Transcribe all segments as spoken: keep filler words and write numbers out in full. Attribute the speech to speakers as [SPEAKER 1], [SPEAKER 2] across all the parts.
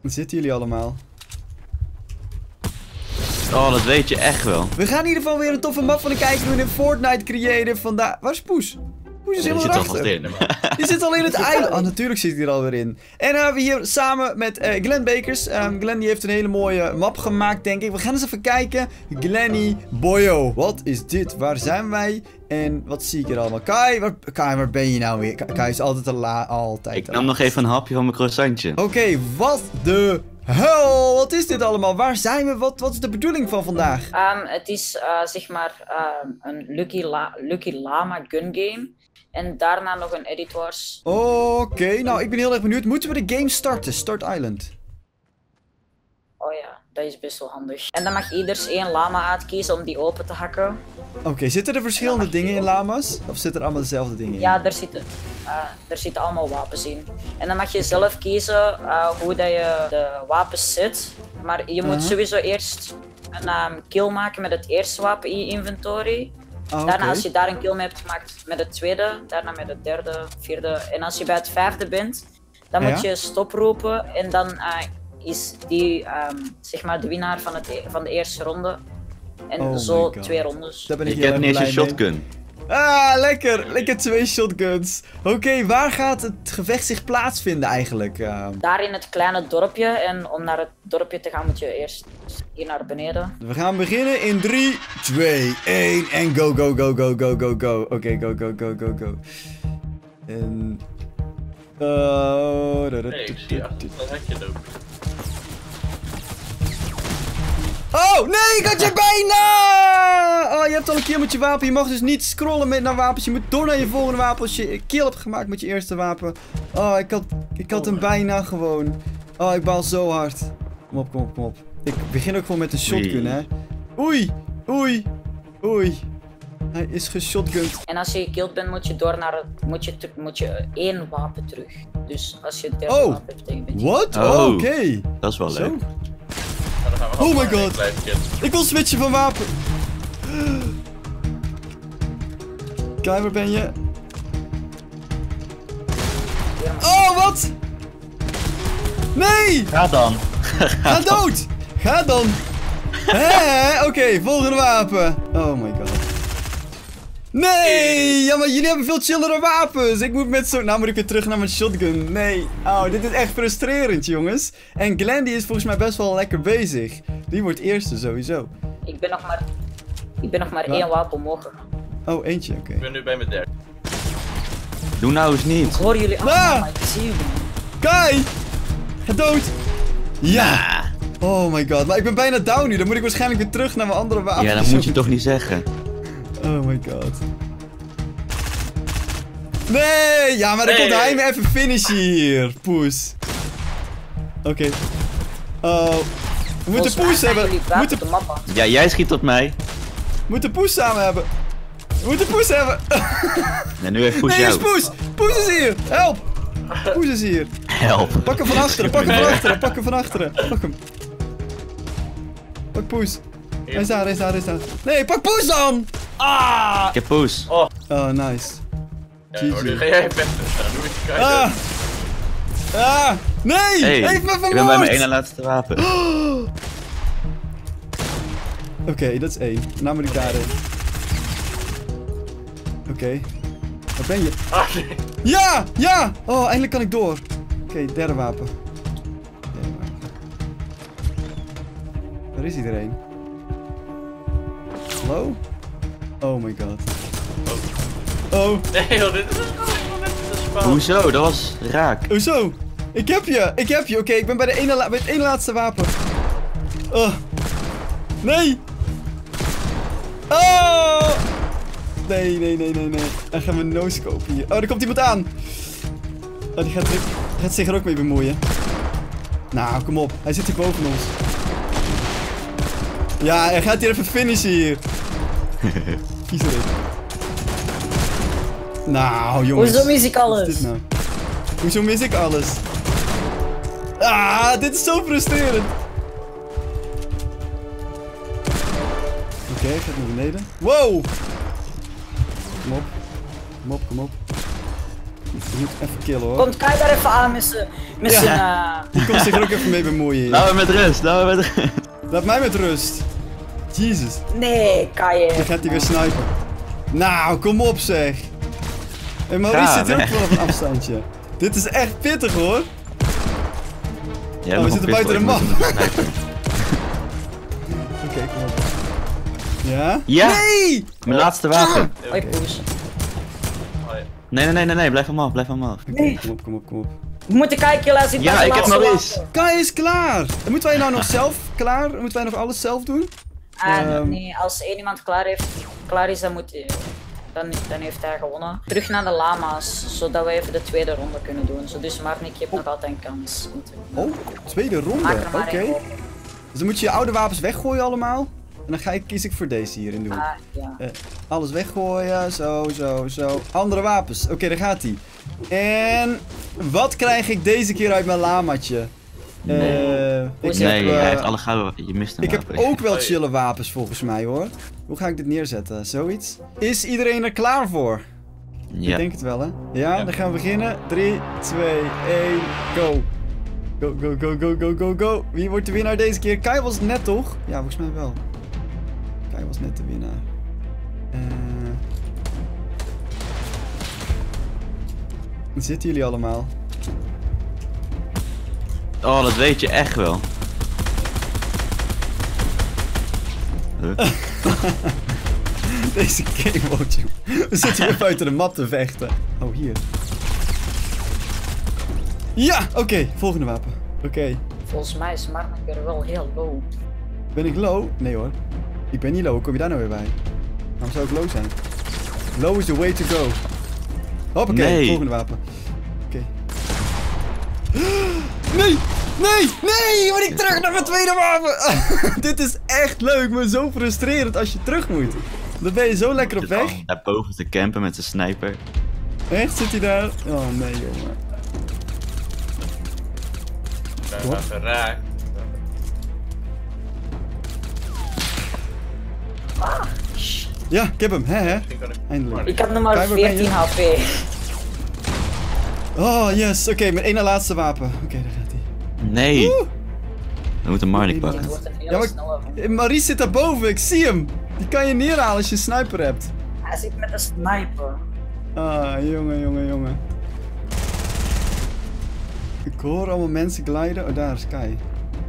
[SPEAKER 1] Waar zitten jullie allemaal?
[SPEAKER 2] Oh, dat weet je echt wel.
[SPEAKER 1] We gaan in ieder geval weer een toffe map van de kijker doen in Fortnite creëren vandaag. Waar is Poes? Poes is
[SPEAKER 2] Die
[SPEAKER 1] helemaal
[SPEAKER 2] zit al vast
[SPEAKER 1] erachter.
[SPEAKER 2] in.
[SPEAKER 1] Die zit al in het eiland. Oh, natuurlijk zit hij er alweer in. En dan hebben we hier samen met uh, Glenn Bakers. Um, Glenn die heeft een hele mooie map gemaakt, denk ik. We gaan eens even kijken. Glenny Boyo. Wat is dit? Waar zijn wij? En wat zie ik hier allemaal? Kai, waar, Kai, waar ben je nou weer? Kai, Kai is altijd te laat. Altijd
[SPEAKER 2] Ik nam nog even een hapje van mijn croissantje.
[SPEAKER 1] Oké, okay, wat de hel? Wat is dit allemaal? Waar zijn we? Wat, wat is de bedoeling van vandaag?
[SPEAKER 3] Um, het is uh, zeg maar um, een Lucky, La Lucky Llama gun game. En daarna nog een editors.
[SPEAKER 1] Oké, okay, nou ik ben heel erg benieuwd. Moeten we de game starten? Start Island.
[SPEAKER 3] Oh ja, dat is best wel handig. En dan mag ieders één lama uitkiezen om die open te hakken.
[SPEAKER 1] Oké, okay, zitten er verschillende dingen in lama's? Of zitten er allemaal dezelfde dingen in?
[SPEAKER 3] Ja, er zitten, uh, er zitten allemaal wapens in. En dan mag je zelf kiezen uh, hoe dat je de wapens zet. Maar je moet uh-huh. sowieso eerst een um, kill maken met het eerste wapen in je inventory.
[SPEAKER 1] Ah,
[SPEAKER 3] daarna
[SPEAKER 1] okay.
[SPEAKER 3] als je daar een kill mee hebt gemaakt met het tweede, daarna met het derde, vierde. En als je bij het vijfde bent, dan ja? moet je stop roepen en dan uh, is die um, zeg maar de winnaar van, het e van de eerste ronde. En
[SPEAKER 1] oh
[SPEAKER 3] zo twee rondes.
[SPEAKER 1] Daar ben ik
[SPEAKER 2] ik heb niet eens een shotgun.
[SPEAKER 1] Ah, lekker. Lekker twee shotguns. Oké, okay, waar gaat het gevecht zich plaatsvinden eigenlijk? Uh...
[SPEAKER 3] Daar in het kleine dorpje. En om naar het dorpje te gaan moet je eerst hier naar beneden.
[SPEAKER 1] We gaan beginnen in drie, twee, één en go, go, go, go, go, go, go. Oké, okay, go, go, go, go, go. En... Uh...
[SPEAKER 4] Nee, ik zie achter dat hekje lopen.
[SPEAKER 1] Oh, nee, ik had je bijna! Oh, je hebt al een keer met je wapen. Je mag dus niet scrollen met naar wapens. Je moet door naar je volgende wapen. Als je kill hebt gemaakt met je eerste wapen. Oh, ik had, ik had hem bijna gewoon. Oh, ik baal zo hard. Kom op, kom op, kom op. Ik begin ook gewoon met een shotgun, hè. Oei, oei, oei. Hij is geshotgund.
[SPEAKER 3] En als je gekillt bent, moet je door naar het, moet je, moet je één wapen terug. Dus als je het derde
[SPEAKER 1] oh.
[SPEAKER 3] wapen hebt tegen bent.
[SPEAKER 1] Wat?
[SPEAKER 2] Oh,
[SPEAKER 1] oh oké. Okay.
[SPEAKER 2] Dat is wel
[SPEAKER 1] zo.
[SPEAKER 2] leuk.
[SPEAKER 1] Oh my god. Ik wil switchen van wapen. Kai, waar ben je? Oh, wat? Nee!
[SPEAKER 2] Ga dan.
[SPEAKER 1] Ga dood! Ga dan! Oké, okay, volgende wapen. Oh my god. Nee! Ja, maar jullie hebben veel chillere wapens. Ik moet met zo... Nou moet ik weer terug naar mijn shotgun. Nee. Oh, dit is echt frustrerend, jongens. En Glenn die is volgens mij best wel lekker bezig. Die wordt eerste sowieso.
[SPEAKER 3] Ik ben nog maar... Ik ben nog maar één wapen omhoog.
[SPEAKER 1] Oh, eentje, oké. Okay.
[SPEAKER 4] Ik ben nu bij mijn derde.
[SPEAKER 2] Doe nou eens niet.
[SPEAKER 3] Ik hoor jullie allemaal, maar ik zie jullie.
[SPEAKER 1] Kai! Ga dood! Ja! Oh my god, maar ik ben bijna down nu. Dan moet ik waarschijnlijk weer terug naar mijn andere wapen.
[SPEAKER 2] Ja, dat moet je toch niet zeggen.
[SPEAKER 1] Oh my god. Nee! Ja, maar dan nee. komt hij me even finishen hier. Poes. Oké. Okay. Oh. We moeten Poes hebben. We moeten...
[SPEAKER 2] Ja, jij schiet op mij.
[SPEAKER 1] We moeten Poes samen hebben. We moeten Poes hebben.
[SPEAKER 2] En nu heeft Poes
[SPEAKER 1] nee,
[SPEAKER 2] jou.
[SPEAKER 1] Nee, is Poes. Poes is hier. Help. Poes is hier.
[SPEAKER 2] Help.
[SPEAKER 1] Pak hem van achteren. Pak hem van achteren. Pak hem van achteren. Pak hem. Pak Poes. Hij is daar, hij is daar, hij is daar. Nee, pak Poes dan! Ah!
[SPEAKER 2] Ik heb Poes.
[SPEAKER 4] Oh,
[SPEAKER 1] oh nice.
[SPEAKER 4] Ja, hoor, nu ga jij vechten. Dan doe ik
[SPEAKER 1] ah! Ah! Nee!
[SPEAKER 2] Hey,
[SPEAKER 1] heeft me vermoord!
[SPEAKER 2] Ik ben bij mijn ene laatste wapen.
[SPEAKER 1] Oh. Oké, okay, dat is één. Nou moet ik daarheen. Oké. Okay. Waar ben je?
[SPEAKER 4] Ah, nee.
[SPEAKER 1] Ja! Ja! Oh, eindelijk kan ik door. Oké, okay, derde wapen. Derde wapen. Waar is iedereen? Hallo? Oh my god.
[SPEAKER 4] Oh.
[SPEAKER 1] Oh.
[SPEAKER 4] Nee joh, dit is een
[SPEAKER 2] Hoezo? Dat was raak.
[SPEAKER 1] Hoezo? Ik heb je! Ik heb je! Oké, okay, ik ben bij, de ene bij het ene laatste wapen. Oh. Nee! Oh! Nee, nee, nee, nee, nee. Hij gaat me no-scopen hier. Oh, er komt iemand aan! Oh, die gaat, die gaat zich er ook mee bemoeien. Nou, kom op. Hij zit hier boven ons. Ja, hij gaat hier even finishen hier. Viezerik. Nou, jongens.
[SPEAKER 3] Hoezo mis ik alles?
[SPEAKER 1] Wat is dit nou? Hoezo mis ik alles? Ah, dit is zo frustrerend. Oké, okay, gaat naar beneden. Wow! Kom op. Kom op, kom op. Je moet even killen hoor.
[SPEAKER 3] Komt Kai daar even aan met zijn... Met
[SPEAKER 1] Ja.
[SPEAKER 3] zijn uh...
[SPEAKER 1] Die komt zich er ook even mee bemoeien.
[SPEAKER 2] Laat me met rust, laat me met rust.
[SPEAKER 1] Laat mij met rust. Jezus.
[SPEAKER 3] Nee, Kai.
[SPEAKER 1] Dan gaat hij weer snipen. Nou, kom op zeg. En Maurice
[SPEAKER 2] Ga
[SPEAKER 1] zit hier ook
[SPEAKER 2] weg.
[SPEAKER 1] vanaf een afstandje. Dit is echt pittig hoor.
[SPEAKER 2] Jij
[SPEAKER 1] Oh, we
[SPEAKER 2] nog
[SPEAKER 1] zitten
[SPEAKER 2] een
[SPEAKER 1] buiten de
[SPEAKER 2] pistool,
[SPEAKER 1] map.
[SPEAKER 2] ik moet hem snipen.
[SPEAKER 1] Oké, kom op. Ja?
[SPEAKER 2] Ja!
[SPEAKER 1] Nee!
[SPEAKER 2] Mijn laatste wapen.
[SPEAKER 3] Hoi, Poes.
[SPEAKER 4] Oh, ja.
[SPEAKER 2] Nee, nee, nee, nee, nee, blijf hem af, blijf hem af.
[SPEAKER 1] Oké, kom op, kom op, kom op.
[SPEAKER 3] We moeten Kai killen als hij
[SPEAKER 2] Ja,
[SPEAKER 3] pas de
[SPEAKER 2] ik heb
[SPEAKER 3] laatste
[SPEAKER 2] Maurice.
[SPEAKER 3] wapen.
[SPEAKER 1] Kai is klaar! En moeten wij nou nog zelf klaar? Moeten wij nog alles zelf doen?
[SPEAKER 3] Ah,
[SPEAKER 1] Ehm.
[SPEAKER 3] nee, als één iemand klaar, heeft, klaar is, dan, moet hij, dan, dan heeft hij gewonnen. Terug naar de lama's, zodat we even de tweede ronde kunnen doen. Zo, dus Marnik, je hebt nog altijd een kans. om te winnen.
[SPEAKER 1] Oh, tweede ronde.
[SPEAKER 3] Maak er
[SPEAKER 1] Oké.
[SPEAKER 3] maar één open.
[SPEAKER 1] Dus dan moet je je oude wapens weggooien allemaal. En dan ga ik, kies ik voor deze hierin doen.
[SPEAKER 3] Ah, ja.
[SPEAKER 1] Eh, alles weggooien, zo, zo, zo. Andere wapens. Oké, daar gaat hij. En wat krijg ik deze keer uit mijn lamaatje?
[SPEAKER 2] Nee.
[SPEAKER 1] Eh, ik
[SPEAKER 3] Nee,
[SPEAKER 1] heb,
[SPEAKER 2] Nee,
[SPEAKER 1] eh,
[SPEAKER 2] hij heeft alle gouden, je mist een
[SPEAKER 1] ik heb
[SPEAKER 2] wapen.
[SPEAKER 1] ook wel chille wapens volgens mij hoor. Hoe ga ik dit neerzetten? Zoiets? Is iedereen er klaar voor? Ik
[SPEAKER 2] Ja.
[SPEAKER 1] denk het wel hè. Ja, dan gaan we beginnen. drie, twee, één, go. Go, go, go, go, go, go, go. Wie wordt de winnaar deze keer? Kai was het net toch? Ja, volgens mij wel. Kai was net de winnaar. Eh... Waar zitten jullie allemaal?
[SPEAKER 2] Oh, dat weet je echt wel. Huh?
[SPEAKER 1] Deze game mode, joh. We zitten hier buiten de map te vechten. Oh, hier. Ja, oké. Volgende wapen. Oké.
[SPEAKER 3] Volgens mij is Marnik er wel heel low.
[SPEAKER 1] Ben ik low? Nee hoor. Ik ben niet low. Hoe kom je daar nou weer bij? Waarom zou ik low zijn? Low is the way to go. Hoppakee,
[SPEAKER 2] Nee.
[SPEAKER 1] volgende wapen. Oké. Nee! Nee! Nee! Moet ik terug naar mijn tweede wapen? Dit is echt leuk, maar zo frustrerend als je terug moet. Dan ben je zo lekker op weg.
[SPEAKER 2] Daar boven te campen met zijn sniper.
[SPEAKER 1] Echt? Zit hij daar? Oh nee, jongen.
[SPEAKER 4] Ik ben wel geraakt.
[SPEAKER 1] Ja, ik heb hem. Hè, hè?
[SPEAKER 4] Misschien kan ik...
[SPEAKER 1] Eindelijk.
[SPEAKER 3] Ik heb nog maar
[SPEAKER 1] Kai, waar ben je?
[SPEAKER 3] veertien H P.
[SPEAKER 1] Oh, yes. Oké, mijn ene laatste wapen. Oké, daar gaat hij.
[SPEAKER 2] Nee.
[SPEAKER 1] Oeh.
[SPEAKER 2] We moeten Marnik
[SPEAKER 1] Nee,
[SPEAKER 2] pakken.
[SPEAKER 3] Het wordt een hele
[SPEAKER 1] Ja, maar-
[SPEAKER 3] snelle van.
[SPEAKER 1] Eh, Maurice zit daarboven. Ik zie hem. Die kan je neerhalen als je een sniper hebt.
[SPEAKER 3] Hij zit met een sniper.
[SPEAKER 1] Ah, jongen, jongen, jongen. Ik hoor allemaal mensen gliden. Oh, daar is Kai.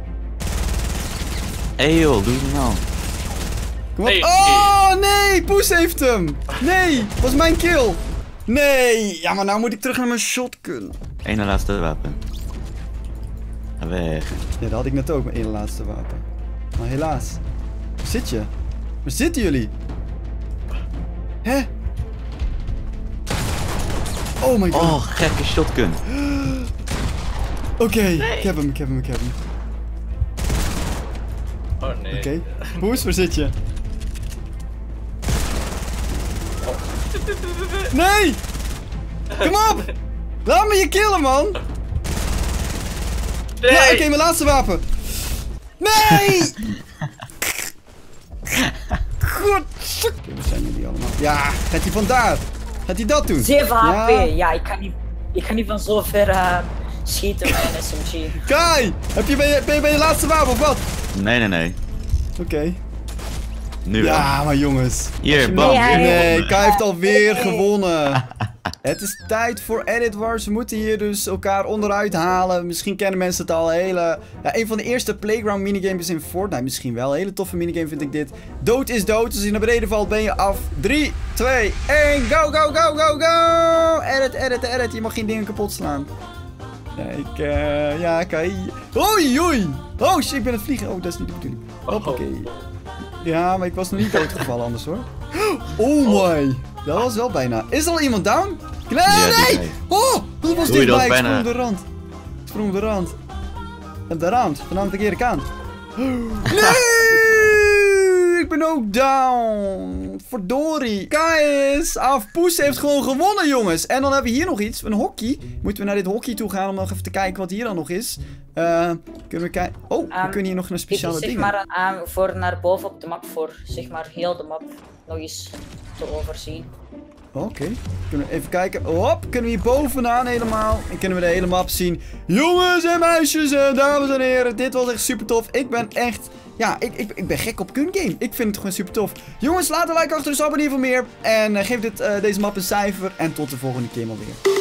[SPEAKER 2] Hé hey joh, doe het nou.
[SPEAKER 1] Kom op.
[SPEAKER 4] Nee.
[SPEAKER 1] Oh, nee. Poes heeft hem. Nee, was mijn kill. Nee. Ja, maar nou moet ik terug naar mijn shotgun.
[SPEAKER 2] Eén laatste wapen. Ga weg.
[SPEAKER 1] Ja, dat had ik net ook, mijn ene laatste wapen. Maar helaas. Waar zit je? Waar zitten jullie? Hè? Oh my god.
[SPEAKER 2] Oh, gekke shotgun.
[SPEAKER 1] Oké, ik heb hem, ik heb hem, ik heb hem.
[SPEAKER 4] Oh nee.
[SPEAKER 1] Oké. Poes, waar zit je? Nee! Kom op! Laat me je killen, man!
[SPEAKER 4] Nee!
[SPEAKER 1] Ja, oké, mijn laatste wapen. Nee! God. Oké, waar zijn jullie allemaal? Ja, gaat hij vandaar? Gaat hij dat doen?
[SPEAKER 3] zeven H P.
[SPEAKER 1] Ja.
[SPEAKER 3] Ja, ik, kan niet, ik kan niet van zo ver uh, schieten met een S M G.
[SPEAKER 1] Kai! Heb je, ben, je, ben je bij je laatste wapen of wat?
[SPEAKER 2] Nee, nee, nee.
[SPEAKER 1] Oké.
[SPEAKER 2] Nu wel.
[SPEAKER 1] Ja, maar jongens.
[SPEAKER 2] Hier, bam.
[SPEAKER 3] Nee, hij-
[SPEAKER 1] Nee, Kai heeft alweer
[SPEAKER 3] Nee.
[SPEAKER 1] gewonnen. Het is tijd voor Edit Wars. We moeten hier dus elkaar onderuit halen. Misschien kennen mensen het al. Hele, ja, een van de eerste playground minigames in Fortnite. Misschien wel. Een hele toffe minigame vind ik dit. Dood is dood. Als je naar beneden valt ben je af. drie, twee, één. Go, go, go, go, go. Edit, edit, edit. Je mag geen dingen kapot slaan. Ja, ik, eh, ja, Kai. Oei, oei. Oh shit, ik ben aan het vliegen. Oh, dat is niet de bedoeling. Hoppakee. Ja, maar ik was nog niet doodgevallen anders hoor. Oh my. Dat was wel bijna. Is er al iemand down? Nee,
[SPEAKER 2] Ja,
[SPEAKER 1] nee!
[SPEAKER 2] die-
[SPEAKER 1] Oh, dat was
[SPEAKER 2] Oei, dat was
[SPEAKER 1] dichtbij. Ik
[SPEAKER 2] bijna-
[SPEAKER 1] sprong op de rand. Ik sprong op de rand. Op de rand. Vanaf de verkeerde kant. Nee! Ik ben ook down. Verdorie. Guys, af. Poes heeft gewoon gewonnen, jongens. En dan hebben we hier nog iets. Een hockey. Moeten we naar dit hockey toe gaan om nog even te kijken wat hier dan nog is. Eh, kunnen we kijken. Oh, we
[SPEAKER 3] Um,
[SPEAKER 1] kunnen hier nog naar
[SPEAKER 3] Dit
[SPEAKER 1] speciale
[SPEAKER 3] is zeg
[SPEAKER 1] dingen.
[SPEAKER 3] maar aan, voor naar boven op de map, voor zeg maar heel de map nog eens te overzien.
[SPEAKER 1] Oké. Kunnen we even kijken. Hop, kunnen we hier bovenaan helemaal. En kunnen we de hele map zien. Jongens en meisjes en dames en heren. Dit was echt super tof. Ik ben echt... Ja, ik, ik, ik ben gek op Kun Game. Ik vind het gewoon super tof. Jongens, laat een like achter, dus abonneer voor meer. En uh, geef dit, uh, deze map een cijfer. En tot de volgende keer maar weer.